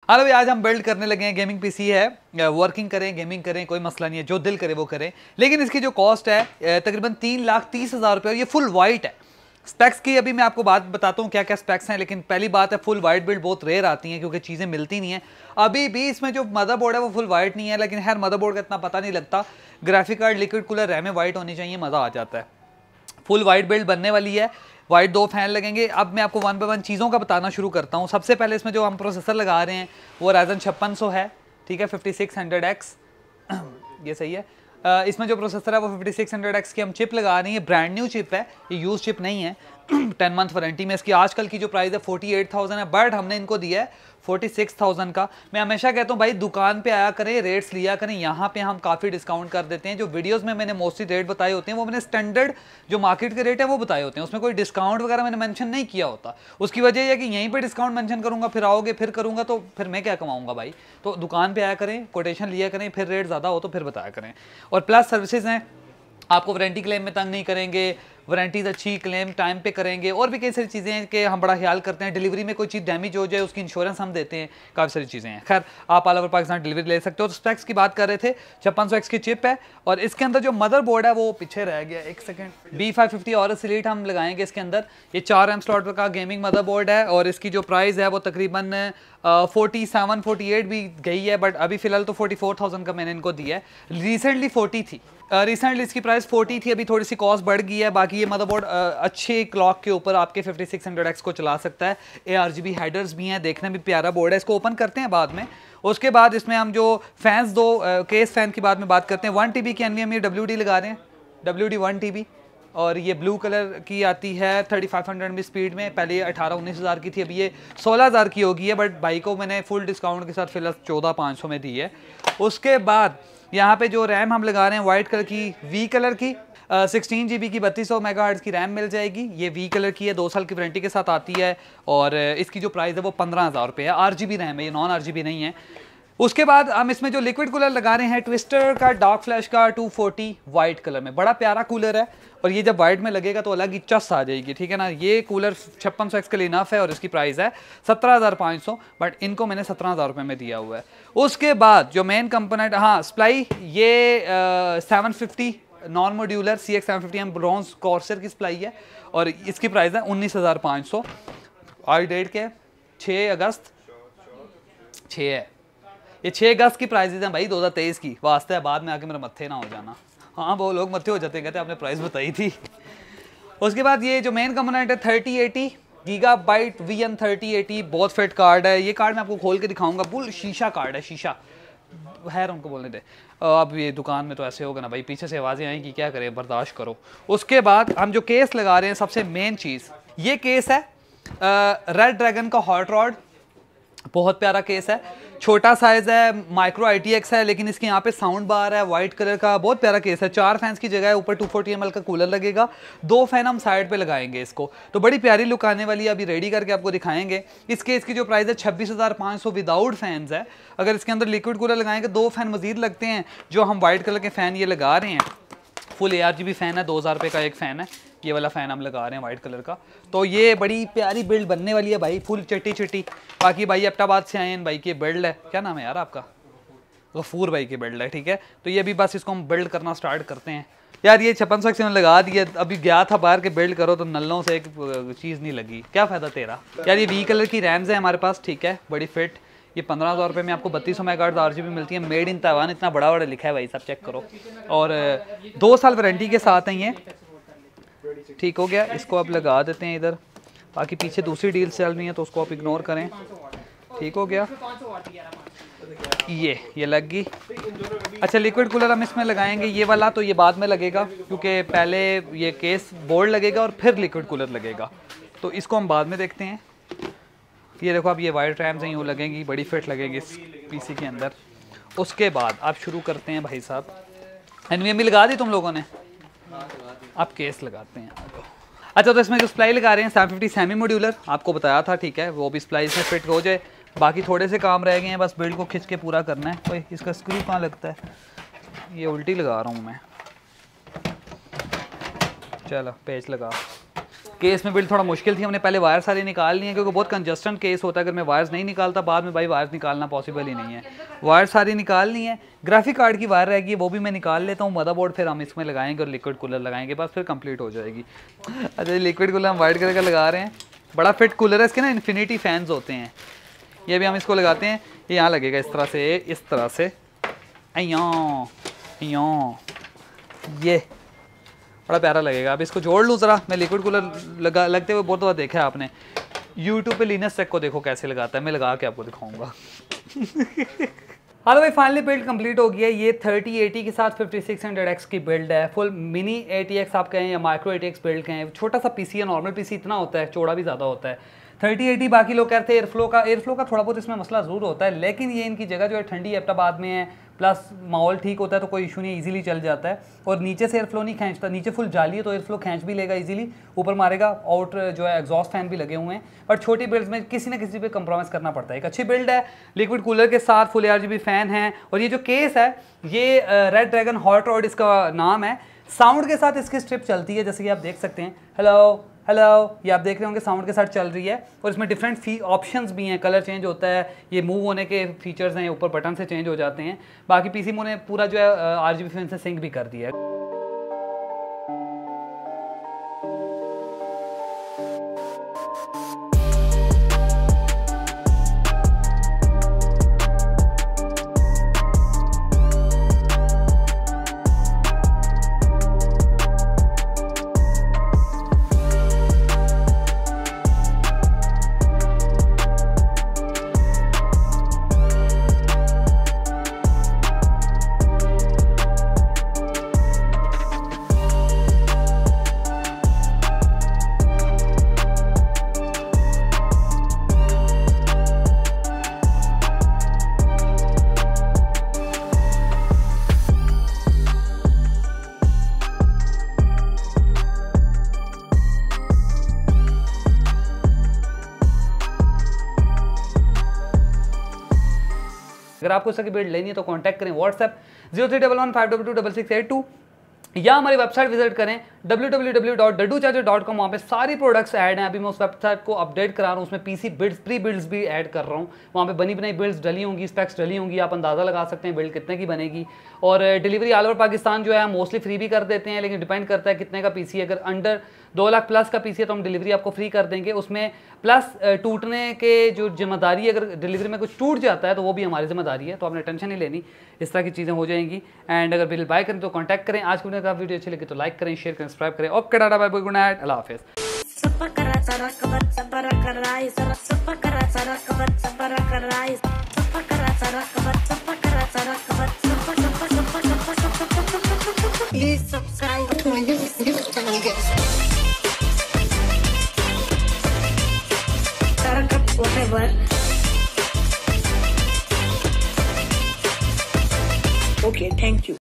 हाल भाई आज हम बिल्ड करने लगे हैं। गेमिंग पीसी है, वर्किंग करें गेमिंग करें कोई मसला नहीं है, जो दिल करे वो करें। लेकिन इसकी जो कॉस्ट है तकरीबन 3,30,000 रुपये और ये फुल वाइट है। स्पेक्स की अभी मैं आपको बात बताता हूँ क्या क्या स्पेक्स हैं। लेकिन पहली बात है फुल वाइट बिल्ड बहुत रेयर आती हैं क्योंकि चीज़ें मिलती नहीं है। अभी भी इसमें जो मदरबोर्ड है वो फुल वाइट नहीं है, लेकिन हर मदरबोर्ड का इतना पता नहीं लगता। ग्राफिक कार्ड लिक्विड कूलर रैमें वाइट होनी चाहिए, मज़ा आ जाता है। फुल वाइट बिल्ड बनने वाली है, वाइट 2 फैन लगेंगे। अब मैं आपको 1 बाय 1 चीज़ों का बताना शुरू करता हूँ। सबसे पहले इसमें जो हम प्रोसेसर लगा रहे हैं वो Ryzen 5600 है, ठीक है, 5600X ये सही है। इसमें जो प्रोसेसर है वो 5600X की हम चिप लगा रही है। ब्रांड न्यू चिप है, ये यूज चिप नहीं है। 10 मंथ वारंटी में इसकी आजकल की जो प्राइस है 48,000 है, बट हमने इनको दिया है 46,000 का। मैं हमेशा कहता हूँ भाई दुकान पे आया करें, रेट्स लिया करें, यहाँ पे हम काफ़ी डिस्काउंट कर देते हैं। जो वीडियोस में मैंने मोस्टली रेट बताए होते हैं वो मैंने स्टैंडर्ड जो मार्केट के रेट है वो बताए होते हैं, उसमें कोई डिस्काउंट वगैरह मैंने मेंशन नहीं किया होता। उसकी वजह यह है कि यहीं पे डिस्काउंट मेंशन करूँगा, फिर आओगे फिर करूँगा तो फिर मैं क्या कमाऊँगा भाई। तो दुकान पर आया करें, कोटेशन लिया करें, फिर रेट ज़्यादा हो तो फिर बताया करें। और प्लस सर्विसेज हैं, आपको वारंटी क्लेम में तंग नहीं करेंगे, वारंटीज अच्छी क्लेम टाइम पे करेंगे। और भी कई सारी चीज़ें हैं कि हम बड़ा ख्याल करते हैं। डिलीवरी में कोई चीज़ डैमेज हो जाए उसकी इंश्योरेंस हम देते हैं, काफ़ी सारी चीज़ें हैं। खैर आप ऑल ओवर पाकिस्तान डिलीवरी ले सकते हो। तो स्पेक्स की बात कर रहे थे, 5600X की चिप है और इसके अंदर जो मदरबोर्ड है वो पीछे रह गया, एक सेकंड। B550 और एलीट हम लगाएंगे इसके अंदर। ये 4 M स्लॉट का गेमिंग मदरबोर्ड है और इसकी जो प्राइस है वो तकरीबन 47-48 भी गई है, बट अभी फिलहाल तो 44,000 का मैंने इनको दिया है। रिसेंटली 40 थी, रिसेंटली इसकी प्राइस 40 थी, अभी थोड़ी सी कॉस्ट बढ़ गई है। बाकी ये मदरबोर्ड अच्छे क्लॉक के ऊपर आपके 5600X को चला सकता है। ARGB हेडर्स भी हैं, देखने में प्यारा बोर्ड है। इसको ओपन करते हैं बाद में। उसके बाद इसमें हम जो फैंस दो केस फैन की बाद में बात करते हैं। 1 TB की NVMe WD लगा रहे हैं, WD 1 TB, और ये ब्लू कलर की आती है 3500 MB स्पीड में। पहले ये 18-19 की थी, अभी ये 16,000 की होगी है, बट भाई को मैंने फुल डिस्काउंट के साथ फिलहाल 14,500 में दी है। उसके बाद यहाँ पे जो रैम हम लगा रहे हैं वाइट कलर की, वी कलर की 16 GB की 3200 MHz की रैम मिल जाएगी। ये वी कलर की है, 2 साल की वारंटी के साथ आती है और इसकी जो प्राइस है वो 15,000 रुपये है। RGB रैम है, ये नॉन RGB नहीं है। उसके बाद हम इसमें जो लिक्विड कूलर लगा रहे हैं ट्विस्टर का डार्क फ्लैश का 240 वाइट कलर में, बड़ा प्यारा कूलर है और ये जब वाइट में लगेगा तो अलग ही चस आ जाएगी, ठीक है ना। ये कूलर 5600X के लिए इनफ है और इसकी प्राइस है 17,500, बट इनको मैंने 17,000 रुपये में दिया हुआ है। उसके बाद जो मेन कंपोनेंट, हाँ सप्लाई, ये 750 non modular CX750M bronze Corsair की सप्लाई है और इसकी प्राइस है 19,500। आज डेट के 6 अगस्त 6 है, ये 6 अगस्त की प्राइसेज हैं भाई 2023 की। वास्ते है बाद में आके मेरा मत्थे ना हो जाना। हाँ वो लोग मत्थे हो जाते हैं, कहते हैं आपने प्राइस बताई थी। उसके बाद ये जो मेन कंपोनेंट है 3080 GB VN 3080, बहुत फिट कार्ड है। ये कार्ड मैं आपको खोल के दिखाऊंगा, फुल शीशा कार्ड है, शीशा है, उनको बोलने दे। अब ये दुकान में तो ऐसे होगा ना भाई, पीछे से आवाज़ें आएंगी, क्या करें, बर्दाश्त करो। उसके बाद हम जो केस लगा रहे हैं, सबसे मेन चीज़ ये केस है रेड ड्रैगन का हॉट रॉड, बहुत प्यारा केस है, छोटा साइज है, माइक्रो ITX है, लेकिन इसके यहाँ पे साउंड बार है, वाइट कलर का, बहुत प्यारा केस है। 4 फैंस की जगह ऊपर 240 ml का कूलर लगेगा, 2 फैन हम साइड पे लगाएंगे इसको, तो बड़ी प्यारी लुक आने वाली है। अभी रेडी करके आपको दिखाएंगे। इस केस की जो प्राइस है 26,500 विदाउट फैंस है। अगर इसके अंदर लिक्विड कूलर लगाएंगे 2 फैन मजीद लगते हैं। जो हम वाइट कलर के फैन ये लगा रहे हैं फुल ARGB फैन है, 2,000 रुपये का एक फ़ैन है। ये वाला फ़ैन हम लगा रहे हैं वाइट कलर का। तो ये बड़ी प्यारी बिल्ड बनने वाली है भाई, फुल चट्टी चट्टी। बाकी भाई एबटाबाद से आए हैं भाई की बिल्ड है, क्या नाम है यार आपका, गफूर भाई की बिल्ड है, ठीक है। तो ये अभी बस इसको हम बिल्ड करना स्टार्ट करते हैं। यार ये 5600X में लगा दिया, अभी गया था बाहर के बिल्ड करो तो नलों से एक चीज़ नहीं लगी, क्या फ़ायदा तेरा। यार ये वी कलर की रैम्स है हमारे पास, ठीक है, बड़ी फिट। ये 15,000 रुपये में आपको 3200 MHz RGB मिलती है, मेड इन ताइवान, इतना बड़ा बड़ा लिखा है भाई, सब चेक करो। और 2 साल वारंटी के साथ है ये, ठीक हो गया। इसको आप लगा देते हैं इधर, बाकी पीछे दूसरी डील चल रही है तो उसको आप इग्नोर करें, ठीक हो गया। ये लग गई। अच्छा लिक्विड कूलर हम इसमें लगाएंगे, ये वाला तो ये बाद में लगेगा क्योंकि पहले ये केस बोर्ड लगेगा और फिर लिक्विड कूलर लगेगा, तो इसको हम बाद में देखते हैं। ये देखो अब ये वाइट रैम्स हैं, यूँ लगेंगी, बड़ी फिट लगेगी इस पीसी के अंदर। उसके बाद आप शुरू करते हैं भाई साहब। NVMe लगा दी तुम लोगों ने, आप केस लगाते हैं। अच्छा तो इसमें जो सप्लाई लगा रहे हैं 750 सेमी मॉड्यूलर, आपको बताया था, ठीक है, वो भी सप्लाई इसमें फिट हो जाए। बाकी थोड़े से काम रह गए हैं, बस बिल्ड को खिंच के पूरा करना है। कोई इसका स्क्रू कहाँ लगता है, ये उल्टी लगा रहा हूँ मैं, चलो पेच लगा। केस में बिल्ड थोड़ा मुश्किल थी, हमने पहले वायर सारे निकाल लिए क्योंकि बहुत कंजस्टेंट केस होता है। अगर मैं वायर्स नहीं निकालता बाद में भाई वायर्स निकालना पॉसिबल ही नहीं है। वायर सारी निकाल ली है, ग्राफिक कार्ड की वायर रहेगी वो भी मैं निकाल लेता हूँ। मदरबोर्ड फिर हम इसमें लगाएंगे और लिक्विड कूलर लगाएंगे, बस फिर कंप्लीट हो जाएगी। अच्छा लिक्विड कूलर हम वाइट कलर का लगा रहे हैं, बड़ा फिट कूलर है। इसके ना इन्फिनिटी फैंस होते हैं, ये भी हम इसको लगाते हैं। ये यहाँ लगेगा इस तरह से ये बड़ा प्यारा लगेगा। अब इसको जोड़ लूँ ज़रा, मैं लिक्विड कूलर लगते हुए बहुत बार देखा है आपने यूट्यूब पे। लिनस टेक को देखो कैसे लगाता है, मैं लगा के आपको दिखाऊंगा। हालो भाई फाइनली बिल्ड कंप्लीट हो गया। ये 3080 के साथ 5600X की बिल्ड है। फुल मिनी ATX आप कहें या माइक्रो ATX बिल्ड कहें, छोटा सा पीसी है। नॉर्मल पीसी इतना होता है, चौड़ा भी ज़्यादा होता है। 3080 बाकी लोग कहते हैं एयरफ्लो का थोड़ा बहुत इसमें मसला ज़रूर होता है, लेकिन ये इनकी जगह जो है ठंडी एबटाबाद में है, प्लस माहौल ठीक होता है तो कोई इशू नहीं, इजीली चल जाता है। और नीचे से एयरफ्लो नहीं खींचता, नीचे फुल जाली है तो एयरफ्लो खींच भी लेगा इजीली, ऊपर मारेगा। आउट जो है एग्जॉस्ट फैन भी लगे हुए हैं, बट छोटी बिल्ड्स में किसी ना किसी पे कंप्रोमाइज़ करना पड़ता है। एक अच्छी बिल्ड है, लिक्विड कूलर के साथ फुल RGB फैन है। और ये जो केस है ये रेड ड्रैगन हॉट रॉड इसका नाम है। साउंड के साथ इसकी स्ट्रिप चलती है, जैसे कि आप देख सकते हैं। हेलो ये आप देख रहे होंगे साउंड के साथ चल रही है। और इसमें डिफरेंट ऑप्शंस भी हैं, कलर चेंज होता है, ये मूव होने के फीचर्स हैं, ऊपर बटन से चेंज हो जाते हैं। बाकी पीसी ने पूरा जो है RGB फैन से सिंक भी कर दिया है। अगर आपको इसकी बिल्ड लेनी है तो कांटेक्ट करें व्हाट्सएप 0311522682 या हमारी वेबसाइट विजिट करें www.dadducharger.com। वहाँ पे सारी प्रोडक्ट्स ऐड हैं। अभी मैं उस वेबसाइट को अपडेट करा रहा हूँ, उसमें पीसी बिल्ड्स प्री बिल्ड्स भी ऐड कर रहा हूँ। वहाँ पे बनी बनाई बिल्ड्स डली होंगी, स्पेक्स डली होंगी, आप अंदाज़ा लगा सकते हैं बिल्ड कितने की बनेगी। और डिलीवरी ऑल ओवर पाकिस्तान जो है हम मोस्टली फ्री भी कर देते हैं, लेकिन डिपेंड करता है कितने का पीसी। अगर अंडर 2 लाख प्लस का पीसी है तो हम डिलीवरी आपको फ्री कर देंगे। उसमें प्लस टूटने के जो जिम्मेदारी है, अगर डिलीवरी में कुछ टूट जाता है तो वो भी हमारी जिम्मेदारी है, तो आपने टेंशन नहीं लेनी, इस तरह की चीज़ें हो जाएंगी। एंड अगर बिल बाय करें तो कॉन्टैक्ट करें। आज की वीडियो अच्छी लगी तो लाइक करें, शेयर करें, सब्सक्राइब करें। Okay tata bye bye, good night, अल्लाह हाफिज़। Please subscribe to my YouTube channel. Whatever.